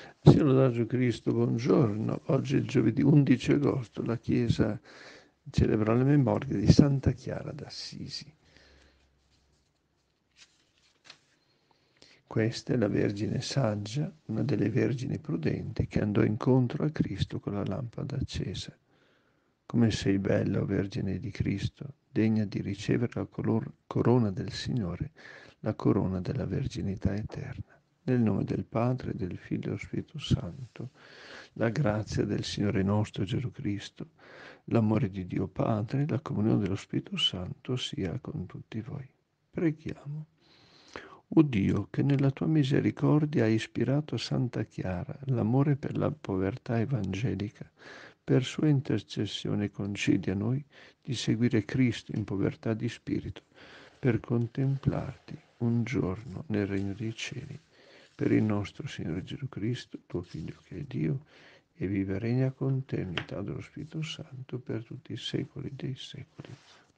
Sia lodato Gesù Cristo, buongiorno. Oggi è il giovedì 11 agosto, la Chiesa celebra la memoria di Santa Chiara d'Assisi. Questa è la Vergine saggia, una delle vergini prudenti che andò incontro a Cristo con la lampada accesa. Come sei bella, o Vergine di Cristo, degna di ricevere la corona del Signore, la corona della verginità eterna. Nel nome del Padre, del Figlio e dello Spirito Santo, la grazia del Signore nostro Gesù Cristo, l'amore di Dio Padre, la comunione dello Spirito Santo sia con tutti voi. Preghiamo. O Dio, che nella tua misericordia hai ispirato a Santa Chiara l'amore per la povertà evangelica, per sua intercessione concedi a noi di seguire Cristo in povertà di spirito, per contemplarti un giorno nel regno dei cieli. Per il nostro Signore Gesù Cristo, tuo Figlio che è Dio, e vive e regna con te in unità dello Spirito Santo per tutti i secoli dei secoli.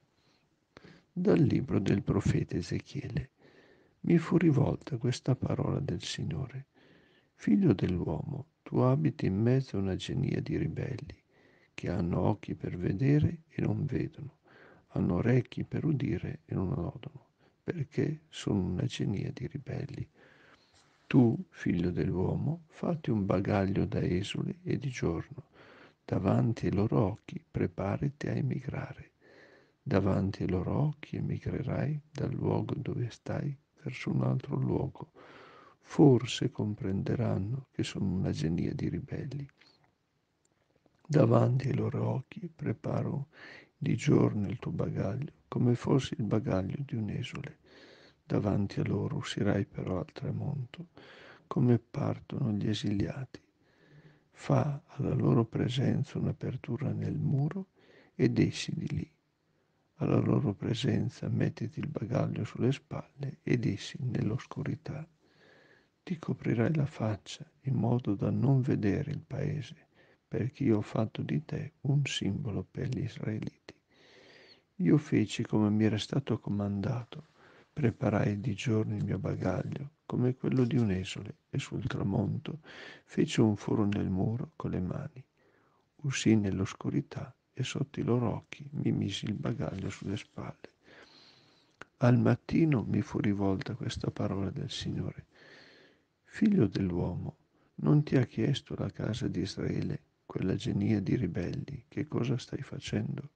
Dal libro del profeta Ezechiele. Mi fu rivolta questa parola del Signore. Figlio dell'uomo, tu abiti in mezzo a una genia di ribelli, che hanno occhi per vedere e non vedono, hanno orecchi per udire e non odono, perché sono una genia di ribelli. Tu, figlio dell'uomo, fatti un bagaglio da esuli e di giorno, davanti ai loro occhi preparati a emigrare. Davanti ai loro occhi emigrerai dal luogo dove stai verso un altro luogo. Forse comprenderanno che sono una genia di ribelli. Davanti ai loro occhi preparo di giorno il tuo bagaglio, come fosse il bagaglio di un esule. Davanti a loro uscirai però al tramonto, come partono gli esiliati. Fa alla loro presenza un'apertura nel muro ed esci di lì. Alla loro presenza mettiti il bagaglio sulle spalle ed esci nell'oscurità. Ti coprirai la faccia in modo da non vedere il paese, perché io ho fatto di te un simbolo per gli israeliti. Io feci come mi era stato comandato, preparai di giorno il mio bagaglio, come quello di un esule, e sul tramonto feci un foro nel muro con le mani. Uscì nell'oscurità e sotto i loro occhi mi misi il bagaglio sulle spalle. Al mattino mi fu rivolta questa parola del Signore. Figlio dell'uomo, non ti ha chiesto la casa di Israele, quella genia di ribelli, che cosa stai facendo?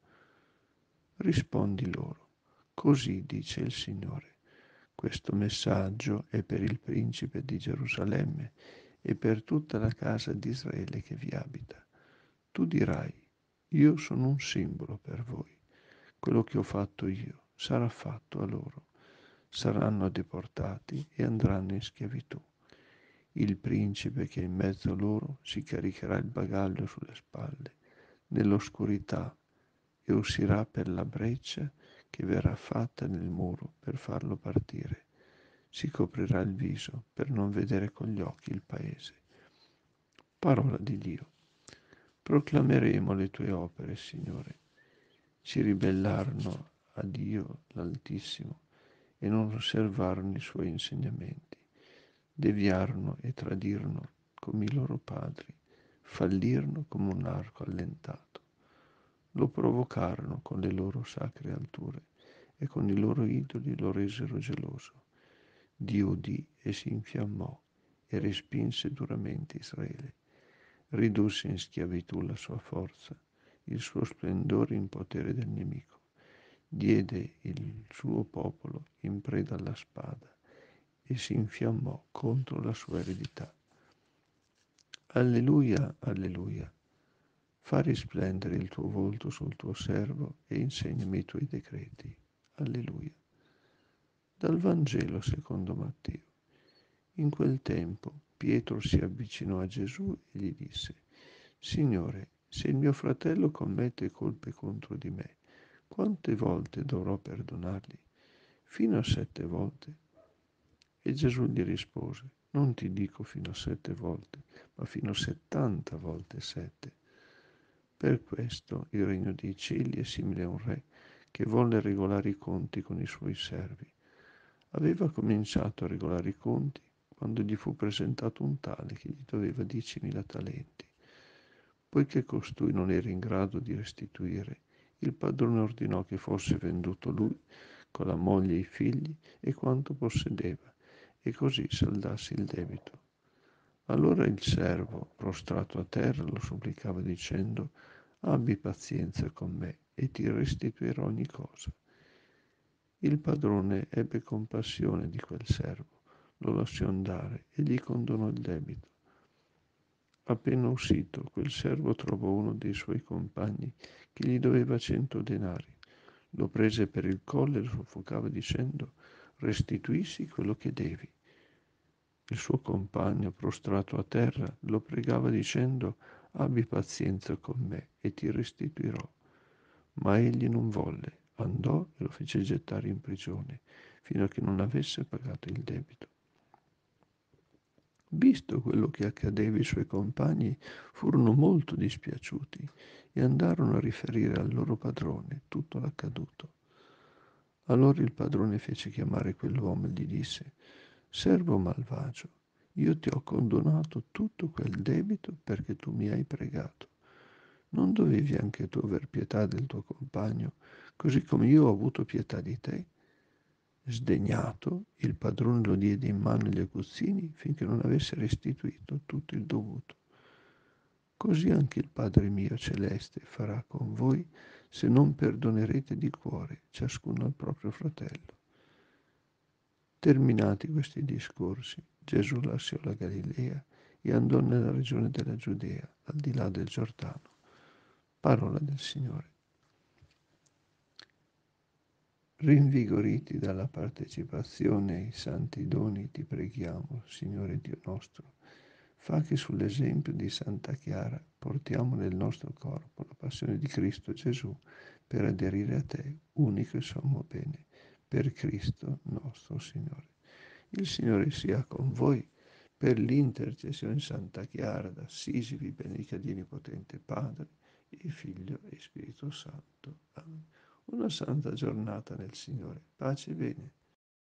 Rispondi loro, così dice il Signore. Questo messaggio è per il principe di Gerusalemme e per tutta la casa di Israele che vi abita. Tu dirai, io sono un simbolo per voi. Quello che ho fatto io sarà fatto a loro. Saranno deportati e andranno in schiavitù. Il principe che è in mezzo a loro si caricherà il bagaglio sulle spalle, nell'oscurità, e uscirà per la breccia che verrà fatta nel muro per farlo partire. Si coprirà il viso per non vedere con gli occhi il paese. Parola di Dio. Proclameremo le tue opere, Signore. Si ribellarono a Dio l'Altissimo e non osservarono i suoi insegnamenti. Deviarono e tradirono come i loro padri, fallirono come un arco allentato. Lo provocarono con le loro sacre alture e con i loro idoli lo resero geloso. Dio udì e si infiammò e respinse duramente Israele. Ridusse in schiavitù la sua forza, il suo splendore in potere del nemico. Diede il suo popolo in preda alla spada e si infiammò contro la sua eredità. Alleluia, alleluia. Fa risplendere il tuo volto sul tuo servo e insegnami i tuoi decreti. Alleluia. Dal Vangelo secondo Matteo. In quel tempo Pietro si avvicinò a Gesù e gli disse, Signore, se il mio fratello commette colpe contro di me, quante volte dovrò perdonargli? Fino a 7 volte? E Gesù gli rispose, non ti dico fino a 7 volte, ma fino a 70 volte 7. Per questo il regno dei cieli è simile a un re che volle regolare i conti con i suoi servi. Aveva cominciato a regolare i conti quando gli fu presentato un tale che gli doveva 10.000 talenti. Poiché costui non era in grado di restituire, il padrone ordinò che fosse venduto lui, con la moglie e i figli e quanto possedeva, e così saldasse il debito. Allora il servo, prostrato a terra, lo supplicava dicendo: abbi pazienza con me e ti restituirò ogni cosa. Il padrone ebbe compassione di quel servo, lo lasciò andare e gli condonò il debito. Appena uscito, quel servo trovò uno dei suoi compagni che gli doveva 100 denari. Lo prese per il collo e lo soffocava dicendo: restituisci quello che devi. Il suo compagno, prostrato a terra, lo pregava dicendo: abbi pazienza con me e ti restituirò. Ma egli non volle, andò e lo fece gettare in prigione, fino a che non avesse pagato il debito. Visto quello che accadeva, i suoi compagni furono molto dispiaciuti e andarono a riferire al loro padrone tutto l'accaduto. Allora il padrone fece chiamare quell'uomo e gli disse: servo malvagio, io ti ho condonato tutto quel debito perché tu mi hai pregato. Non dovevi anche tu aver pietà del tuo compagno, così come io ho avuto pietà di te? Sdegnato, il padrone lo diede in mano agli aguzzini finché non avesse restituito tutto il dovuto. Così anche il Padre mio celeste farà con voi se non perdonerete di cuore ciascuno al proprio fratello. Terminati questi discorsi, Gesù lasciò la Galilea e andò nella regione della Giudea, al di là del Giordano. Parola del Signore. Rinvigoriti dalla partecipazione ai santi doni, ti preghiamo, Signore Dio nostro, fa che sull'esempio di Santa Chiara portiamo nel nostro corpo la passione di Cristo Gesù per aderire a te, unico e sommo bene, per Cristo nostro Signore. Il Signore sia con voi, per l'intercessione di Santa Chiara d'Assisi, vi benedica Dio Onnipotente Padre, e Figlio e Spirito Santo. Amen. Una santa giornata nel Signore. Pace e bene.